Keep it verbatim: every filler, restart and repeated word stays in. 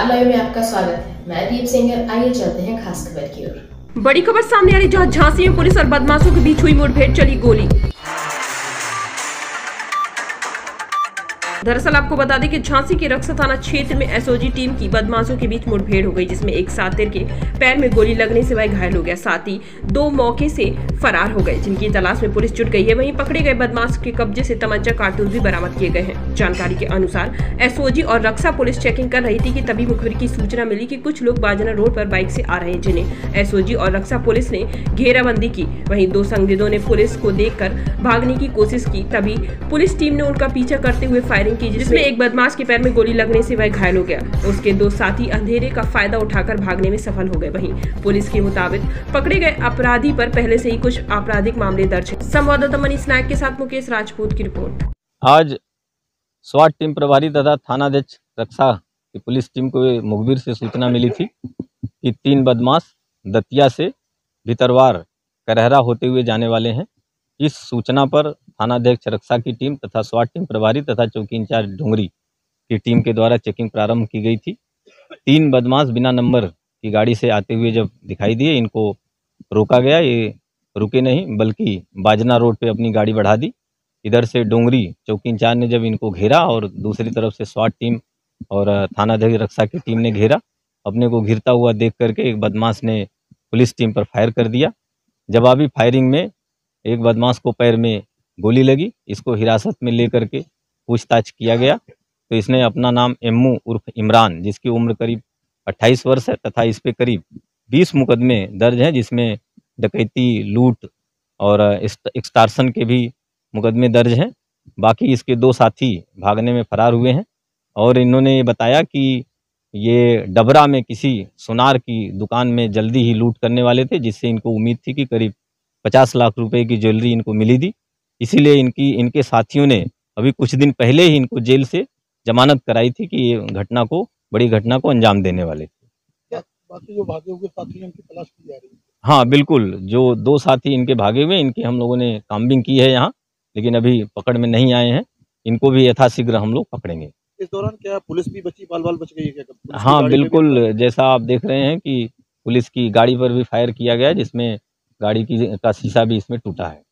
Star live में आपका स्वागत है। मैं दीप सिंगर। आइए चलते हैं खास खबर की ओर। बड़ी खबर सामने आ रही, जहां झांसी में पुलिस और बदमाशों के बीच हुई मुठभेड़, चली गोली। दरअसल आपको बता दें कि झांसी के रक्सा थाना क्षेत्र में एसओजी टीम की बदमाशों के बीच मुठभेड़ हो गई, जिसमें एक सातिर के पैर में गोली लगने से वह घायल हो गया, साथ ही दो मौके से फरार हो गए, जिनकी तलाश में पुलिस जुट गई है। वहीं पकड़े गए बदमाश के कब्जे से तमंचा, कारतूस भी बरामद किए गए हैं। जानकारी के अनुसार एसओजी और रक्सा पुलिस चेकिंग कर रही थी कि तभी मुखबिर की सूचना मिली कि कुछ लोग बाजना रोड पर बाइक से आ रहे हैं, जिन्हें एसओजी और रक्सा पुलिस ने घेराबंदी की। वहीं दो संदिग्धों ने पुलिस को देखकर भागने की कोशिश की, तभी पुलिस टीम ने उनका पीछा करते हुए फायरिंग की, जिसमें एक बदमाश के पैर में गोली लगने से वह घायल हो गया। उसके दो साथी अंधेरे का फायदा उठाकर भागने में सफल हो गए। वहीं पुलिस के मुताबिक पकड़े गए अपराधी पर पहले से ही कुछ आपराधिक मामले दर्ज हैं। संवाददाता मनीष नायक के साथ मुकेश राजपूत की रिपोर्ट। आज स्वाट टीम प्रभारी तथा थानाध्यक्ष रक्षा की पुलिस टीम को मुखबिर से सूचना मिली थी कि तीन बदमाश दतिया से भितरवार करहरा होते हुए जाने वाले हैं। इस सूचना पर थानाध्यक्ष रक्षा की टीम तथा स्वाट टीम प्रभारी तथा चौकी इंचार्ज डोंगरी की टीम के द्वारा चेकिंग प्रारंभ की गई थी। तीन बदमाश बिना नंबर की गाड़ी से आते हुए जब दिखाई दिए, इनको रोका गया। ये रुके नहीं, बल्कि बाजना रोड पे अपनी गाड़ी बढ़ा दी। इधर से डोंगरी चौकी इंचार्ज ने जब इनको घेरा और दूसरी तरफ से स्वाट टीम और थानाध्यक्ष रक्षा की टीम ने घेरा, अपने को घिरता हुआ देख करके एक बदमाश ने पुलिस टीम पर फायर कर दिया। जवाबी फायरिंग में एक बदमाश को पैर में गोली लगी। इसको हिरासत में लेकर के पूछताछ किया गया तो इसने अपना नाम एम्मू उर्फ इमरान, जिसकी उम्र करीब अट्ठाईस वर्ष है तथा इस पे करीब बीस मुकदमे दर्ज हैं, जिसमें डकैती, लूट और एक्सटॉर्शन के भी मुकदमे दर्ज हैं। बाकी इसके दो साथी भागने में फरार हुए हैं और इन्होंने ये बताया कि ये डबरा में किसी सुनार की दुकान में जल्दी ही लूट करने वाले थे, जिससे इनको उम्मीद थी कि करीब पचास लाख रुपए की ज्वेलरी इनको मिली थी। इसीलिए इनकी इनके साथियों ने अभी कुछ दिन पहले ही इनको जेल से जमानत कराई थी कि ये घटना को बड़ी घटना को अंजाम देने वाले थे। बाकी जो भागे हुए साथी हैं उनकी तलाश की जा रही है। हाँ बिल्कुल, जो दो साथी इनके भागे हुए, इनकी हम लोगों ने काम्बिंग की है यहाँ, लेकिन अभी पकड़ में नहीं आए हैं। इनको भी यथाशीघ्र हम लोग पकड़ेंगे। इस दौरान क्या पुलिस भी बची, बाल बाल बच गई है क्या? हाँ बिल्कुल, जैसा आप देख रहे हैं कि पुलिस की गाड़ी पर भी फायर किया गया, जिसमें गाड़ी की का शीशा भी इसमें टूटा है।